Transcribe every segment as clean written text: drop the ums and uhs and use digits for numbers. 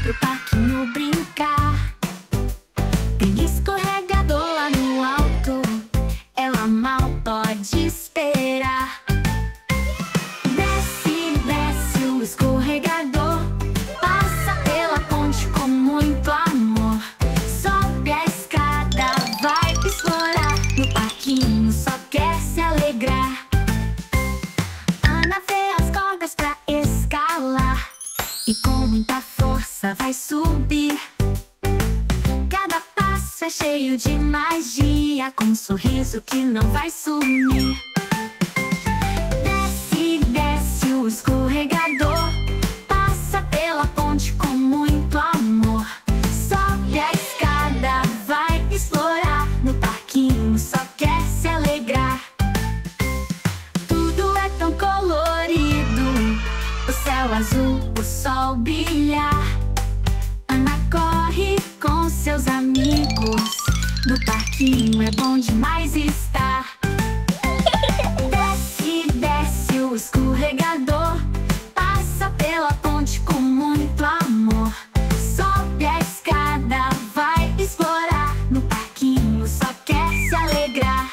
pro parquinho brincar. Tem escorregador lá no alto, ela mal pode esperar. Desce, desce o escorregador, passa pela ponte com muito amor. Sobe a escada, vai explorar, no parquinho só quer se alegrar. Ana vê as cordas pra escalar e com muita força vai subir. Cada passo é cheio de magia, com um sorriso que não vai sumir. Desce, desce o escorregador, passa pela ponte com muito amor. Sobe a escada, vai explorar, no parquinho só quer se alegrar. Tudo é tão colorido, o céu azul, o sol brilhar. Ana corre com seus amigos, no parquinho é bom demais estar. Desce, desce o escorregador, passa pela ponte com muito amor. Sobe a escada, vai explorar, no parquinho só quer se alegrar.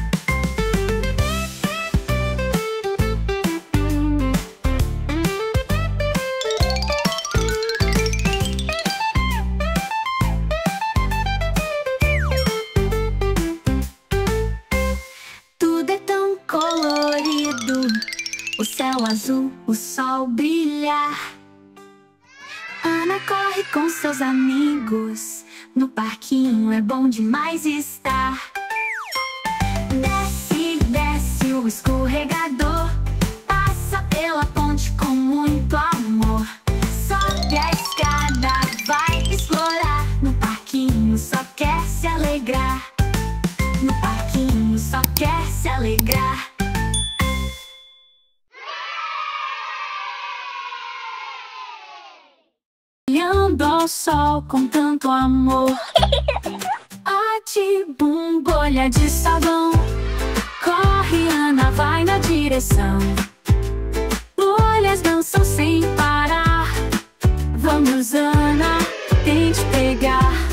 Tudo é tão colorido, o céu azul, o sol brilhar. Ana corre com seus amigos, no parquinho é bom demais estar. Desce, desce o escorregador, passa pela ponte com muito amor. Sobe a escada, vai explorar, no parquinho só quer se alegrar. No parquinho só quer se alegrar. Olhando ao sol com tanto amor, Atibum, bolha de sabão. Corre, Ana, vai na direção. Bolhas dançam sem parar. Vamos, Ana, tente pegar.